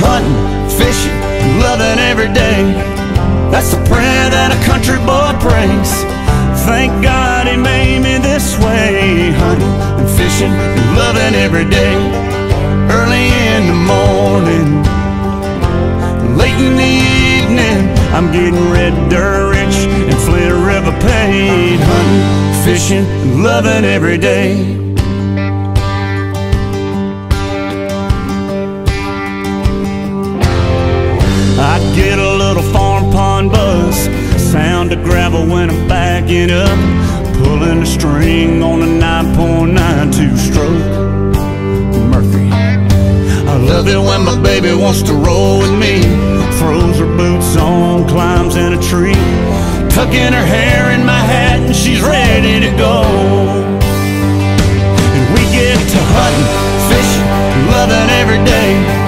hunting, fishing, loving every day. That's the prayer that a country boy prays. Thank God he made me this way. Hunting and fishing and loving every day. Early in the morning, late in the evening, I'm getting red dirt rich and Flint River paid. Hunting, fishing, and loving every day. I get a little farm pond buzz, sound of gravel when I'm backing up, pulling the string on a 9.92 stroke Mercury. I love it when my baby wants to roll with me, throws her boots on, climbs in a tree, tucking her hair in my hat and she's ready to go. And we get to hunting, fishing, loving every day.